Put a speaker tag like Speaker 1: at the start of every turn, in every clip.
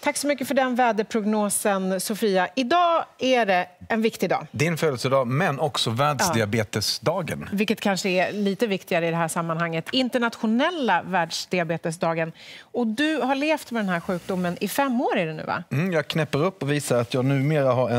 Speaker 1: Tack så mycket för den väderprognosen, Sofia. Idag är det en viktig dag.
Speaker 2: Din födelsedag, men också världsdiabetesdagen.
Speaker 1: Vilket kanske är lite viktigare i det här sammanhanget. Internationella världsdiabetesdagen. Och du har levt med den här sjukdomen i 5 år är det nu, va?
Speaker 2: Jag knäpper upp och visar att jag numera har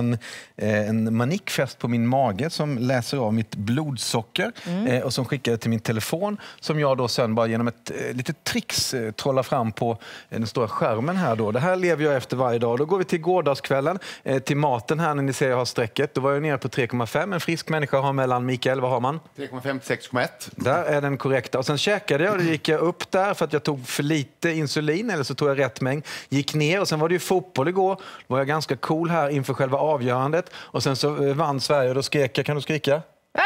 Speaker 2: en manikfäst på min mage som läser av mitt blodsocker och som skickar det till min telefon, som jag då sen bara genom ett litet tricks trollar fram på den stora skärmen här då. Det här lever jag efter varje dag. Då går vi till gårdagskvällen, till maten här när ni ser jag har strecket. Då var jag nere på 3,5. En frisk människa har mellan, Mikael, vad har man?
Speaker 3: 3,5 till 6,1.
Speaker 2: Där är den korrekta. Och sen käkade jag och då gick jag upp där för att jag tog för lite insulin, eller så tog jag rätt mängd. Gick ner och sen var det ju fotboll igår. Då var jag ganska cool här inför själva avgörandet. Och sen så vann Sverige och då skrek jag. Kan du skrika?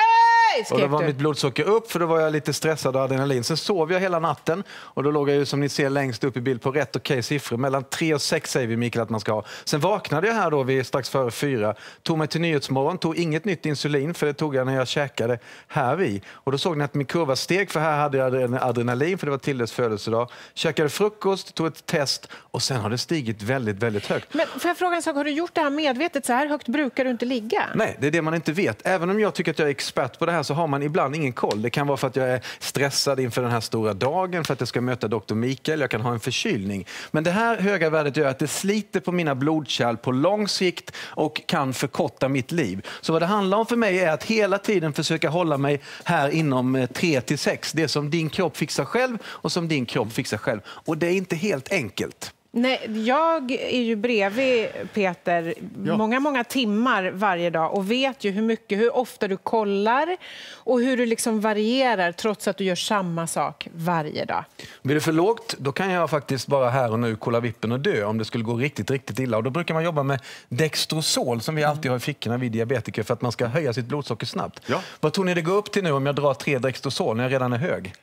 Speaker 2: Och då var mitt blodsocker upp, för då var jag lite stressad av adrenalin. Sen sov jag hela natten och då låg jag ju, som ni ser längst upp i bild, på rätt okej siffror. Mellan 3 och 6 säger vi, Mikael, att man ska ha. Sen vaknade jag här då vid strax före 4. Tog mig till Nyhetsmorgon, tog inget nytt insulin, för det tog jag när jag käkade här vid. Och då såg ni att min kurva steg, för här hade jag adrenalin, för det var Tildes födelsedag. Käkade frukost, tog ett test och sen har det stigit väldigt, väldigt högt.
Speaker 1: Men får jag fråga en sak, har du gjort det här medvetet? Så här högt brukar du inte ligga?
Speaker 2: Nej, det är det man inte vet. Även om jag tycker att jag är expert på det här så har man ibland ingen koll. Det kan vara för att jag är stressad inför den här stora dagen, för att jag ska möta Dr. Mikael, jag kan ha en förkylning. Men det här höga värdet gör att det sliter på mina blodkärl på lång sikt och kan förkorta mitt liv. Så vad det handlar om för mig är att hela tiden försöka hålla mig här inom 3 till 6. Det som din kropp fixar själv och som din kropp fixar själv. Och det är inte helt enkelt.
Speaker 1: Nej, jag är ju bredvid Peter många timmar varje dag och vet ju hur ofta du kollar och hur du liksom varierar trots att du gör samma sak varje dag.
Speaker 2: Blir det för lågt, då kan jag faktiskt bara här och nu kolla vippen och dö om det skulle gå riktigt illa. Och då brukar man jobba med Dextrosol som vi alltid har i fickorna vid diabetiker för att man ska höja sitt blodsocker snabbt. Ja. Vad tror ni det går upp till nu om jag drar 3 Dextrosol när jag redan är hög?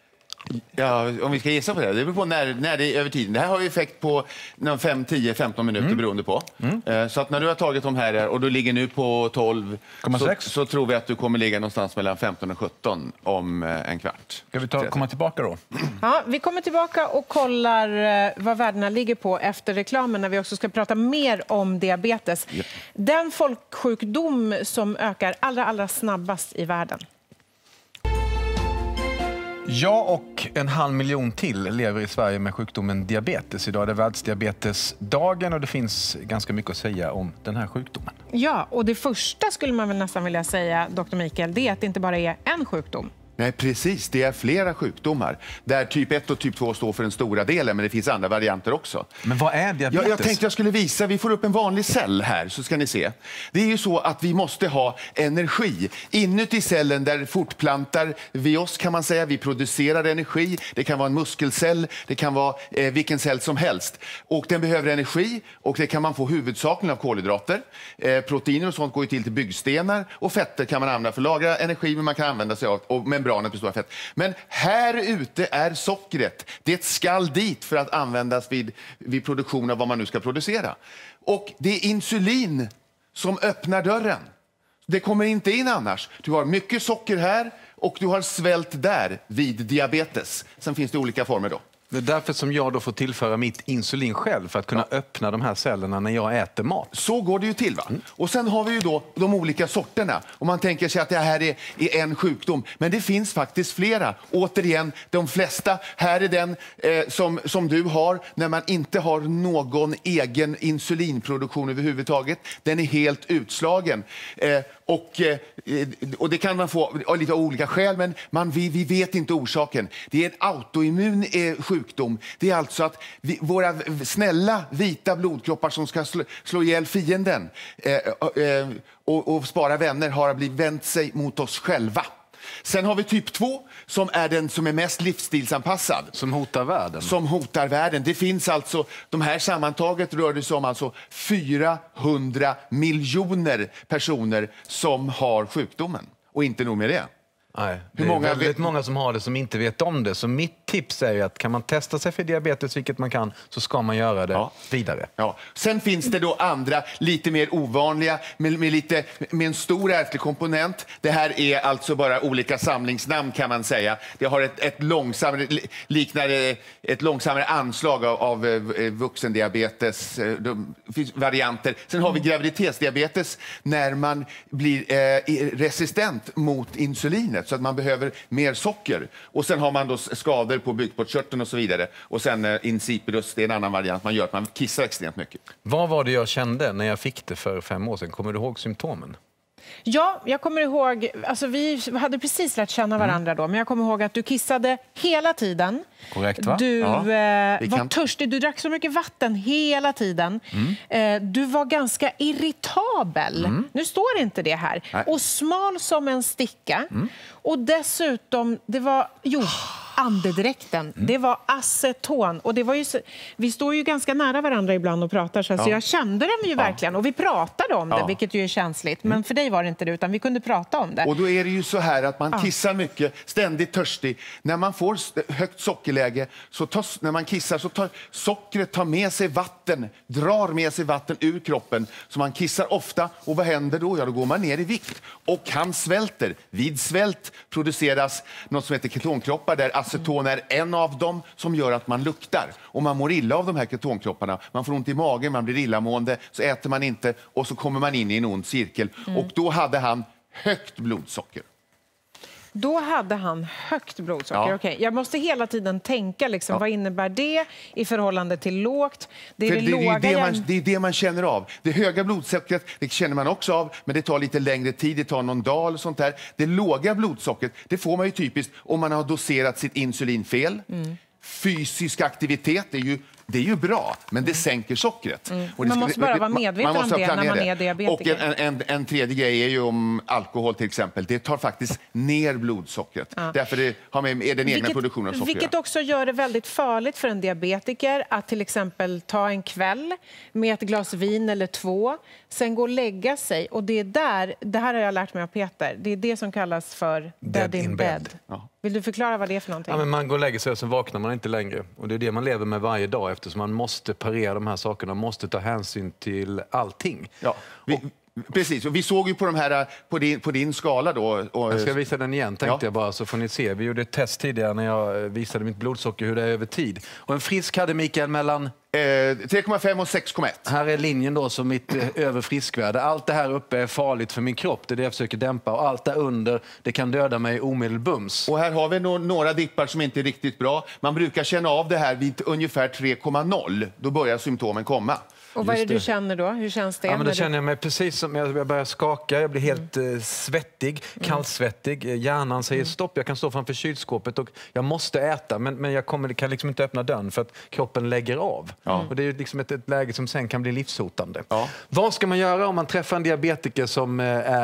Speaker 3: Ja, om vi ska gissa på det. Det beror på när det är över tiden. Det här har ju effekt på 5, 10, 15 minuter beroende på. Så att när du har tagit de här och du ligger nu på 12,6 så tror vi att du kommer ligga någonstans mellan 15 och 17 om en kvart.
Speaker 2: Ska vi komma tillbaka då?
Speaker 1: Ja, vi kommer tillbaka och kollar vad värdena ligger på efter reklamen när vi också ska prata mer om diabetes. Yep. Den folksjukdom som ökar allra snabbast i världen.
Speaker 2: Jag och 500 000 till lever i Sverige med sjukdomen diabetes. Idag är det världsdiabetesdagen och det finns ganska mycket att säga om den här sjukdomen.
Speaker 1: Ja, och det första skulle man väl nästan vilja säga, Dr. Mikael, det är att det inte bara är en sjukdom.
Speaker 3: Nej, precis. Det är flera sjukdomar. Där typ 1 och typ 2 står för den stora delen, men det finns andra varianter också.
Speaker 2: Men vad är diabetes?
Speaker 3: Jag tänkte jag skulle visa. Vi får upp en vanlig cell här, så ska ni se. Det är ju så att vi måste ha energi. Inuti cellen där fortplantar vi oss, kan man säga. Vi producerar energi. Det kan vara en muskelcell. Det kan vara vilken cell som helst. Och den behöver energi. Och det kan man få huvudsakligen av kolhydrater. Proteiner och sånt går ju till byggstenar. Och fetter kan man använda för att lagra energi, men man kan använda sig av. Och membranet består av fett. Men här ute är sockret. Det skall dit för att användas vid produktion av vad man nu ska producera. Och det är insulin som öppnar dörren. Det kommer inte in annars. Du har mycket socker här och du har svält där vid diabetes. Sen finns det olika former då.
Speaker 2: Det är därför som jag då får tillföra mitt insulin själv för att kunna öppna de här cellerna när jag äter mat.
Speaker 3: Så går det ju till, va? Och sen har vi ju då de olika sorterna. Och man tänker sig att det här är en sjukdom. Men det finns faktiskt flera. Återigen, de flesta. Här är den som du har när man inte har någon egen insulinproduktion överhuvudtaget. Den är helt utslagen. Och det kan man få av lite olika skäl, men vi vet inte orsaken. Det är en autoimmun sjukdom. Det är alltså att våra snälla vita blodkroppar som ska slå ihjäl fienden och spara vänner har vänt sig mot oss själva. Sen har vi typ 2 som är den som är mest livsstilsanpassad.
Speaker 2: Som hotar världen.
Speaker 3: Som hotar världen. Det finns alltså, de här sammantaget rör det sig om alltså 400 miljoner personer som har sjukdomen. Och inte nog med det.
Speaker 2: Nej, det är väldigt många som har det som inte vet om det. Så mitt tips är ju att kan man testa sig för diabetes, vilket man kan, så ska man göra det vidare.
Speaker 3: Ja. Sen finns det då andra, lite mer ovanliga, med en stor ärftlig komponent. Det här är alltså bara olika samlingsnamn kan man säga. Det har ett långsammare anslag av vuxendiabetes, varianter. Sen har vi graviditetsdiabetes när man blir resistent mot insulinet så att man behöver mer socker. Och sen har man då skador på bukspottkörteln och så vidare. Och sen insipidus, det är en annan variant man gör, att man kissar extremt mycket.
Speaker 2: Vad var det jag kände när jag fick det för 5 år sedan? Kommer du ihåg symptomen?
Speaker 1: Ja, jag kommer ihåg, alltså vi hade precis lärt känna varandra då, men jag kommer ihåg att du kissade hela tiden.
Speaker 2: Korrekt, va?
Speaker 1: Du var törstig, du drack så mycket vatten hela tiden. Du var ganska irritabel. Nu står inte det här.
Speaker 3: Nej.
Speaker 1: Och smal som en sticka. Och dessutom, det var, andedräkten. Det var aceton. Och det var ju, vi står ju ganska nära varandra ibland och pratar, så jag kände dem ju verkligen. Och vi pratade om det, vilket ju är känsligt. Men för dig var det inte det, utan vi kunde prata om det.
Speaker 3: Och då är det ju så här att man kissar mycket, ständigt törstig. När man får högt sockerläge, så när man kissar så tar sockret med sig vatten, drar med sig vatten ur kroppen. Så man kissar ofta, och vad händer då? Ja, då går man ner i vikt. Och han svälter. Vid svält produceras något som heter ketonkroppar, där aceton är en av dem som gör att man luktar. Och man mår illa av de här ketonkropparna. Man får ont i magen, man blir illamående, så äter man inte och så kommer man in i en ond cirkel. Och då hade han högt blodsocker.
Speaker 1: Då hade han högt blodsocker.
Speaker 3: Ja.
Speaker 1: Okej. Jag måste hela tiden tänka, liksom, vad innebär det i förhållande till lågt? Det är
Speaker 3: det är det man känner av. Det höga blodsockret, det känner man också av, men det tar lite längre tid, det tar någon dag och sånt där. Det låga blodsockret, det får man ju typiskt om man har doserat sitt insulin fel. Fysisk aktivitet, det är ju bra, men det sänker sockret. Och
Speaker 1: man måste bara vara medveten om det när man är diabetiker.
Speaker 3: Och en tredje grej är ju om alkohol till exempel. Det tar faktiskt ner blodsockret. Därför det har med den egna produktionen av socker.
Speaker 1: Vilket också gör det väldigt farligt för en diabetiker att till exempel ta en kväll med ett glas vin eller 2, sen gå och lägga sig. Och det här har jag lärt mig av Peter, det är det som kallas för dead in bed.
Speaker 3: Ja.
Speaker 1: Vill du förklara vad det är för någonting?
Speaker 2: Ja, men man går och lägger sig och så vaknar man inte längre. Och det är det man lever med varje dag, eftersom man måste parera de här sakerna, måste ta hänsyn till allting.
Speaker 3: Ja, precis. Och vi såg ju på de här på din skala då. Och
Speaker 2: jag ska visa den igen, tänkte jag bara, så får ni se. Vi gjorde ett test tidigare när jag visade mitt blodsocker, hur det är över tid. Och en frisk hade Mikael mellan
Speaker 3: 3,5 och 6,1.
Speaker 2: Här är linjen då som mitt över friskvärde. Allt det här uppe är farligt för min kropp. Det är det jag försöker dämpa. Och allt där under, det kan döda mig omedelbums.
Speaker 3: Och här har vi några dippar som inte är riktigt bra. Man brukar känna av det här vid ungefär 3,0. Då börjar symptomen komma.
Speaker 1: Och vad är det du känner då? Hur känns det?
Speaker 2: Ja, men då känner jag mig precis som jag börjar skaka. Jag blir helt svettig, kallsvettig. Hjärnan säger stopp. Jag kan stå framför kylskåpet och jag måste äta. Men jag kan liksom inte öppna dörren för att kroppen lägger av. Ja. Och det är liksom ett läge som sen kan bli livshotande. Ja. Vad ska man göra om man träffar en diabetiker som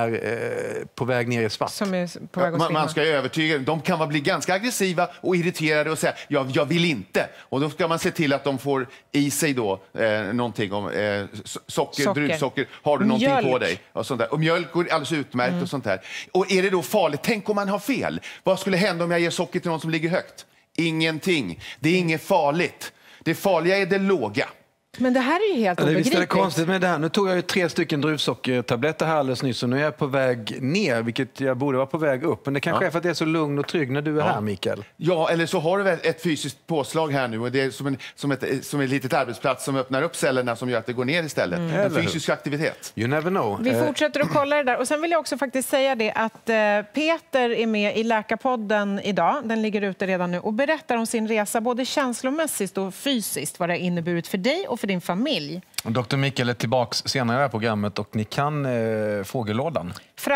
Speaker 2: är på väg ner i svart?
Speaker 1: Som är på väg att
Speaker 3: man ska övertyga. De kan bli ganska aggressiva och irriterade och säga jag vill inte. Och då ska man se till att de får i sig då någonting om socker, druvsocker. Har du någonting på dig? Och sånt där. Och mjölk går alldeles utmärkt och sånt där. Och är det då farligt? Tänk om man har fel. Vad skulle hända om jag ger socker till någon som ligger högt? Ingenting. Det är inget farligt. Det farliga är det låga.
Speaker 1: Men det här är ju helt obegripligt.
Speaker 2: Visst är det konstigt med det här. Nu tog jag ju 3 druvsockertabletter här alldeles nyss och nu är jag på väg ner, vilket jag borde vara på väg upp. Men det kanske är för att det är så lugn och trygg när du är här, Mikael.
Speaker 3: Ja, eller så har du ett fysiskt påslag här nu och det är som ett litet arbetsplats som öppnar upp cellerna som gör att det går ner istället. En fysisk aktivitet.
Speaker 2: You never know.
Speaker 1: Vi fortsätter att kolla det där. Och sen vill jag också faktiskt säga det att Peter är med i Läkarpodden idag. Den ligger ute redan nu och berättar om sin resa både känslomässigt och fysiskt, vad det har inneburit för dig och för din familj.
Speaker 2: Dr. Mikael är tillbaks senare i det här programmet och ni kan frågelådan.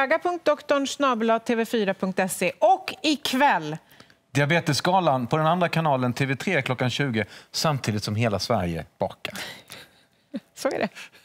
Speaker 1: Fraga.doktorn@tv4.se och ikväll
Speaker 2: Diabetesskalan på den andra kanalen TV3 klockan 20 samtidigt som hela Sverige bakar.
Speaker 1: Så är det.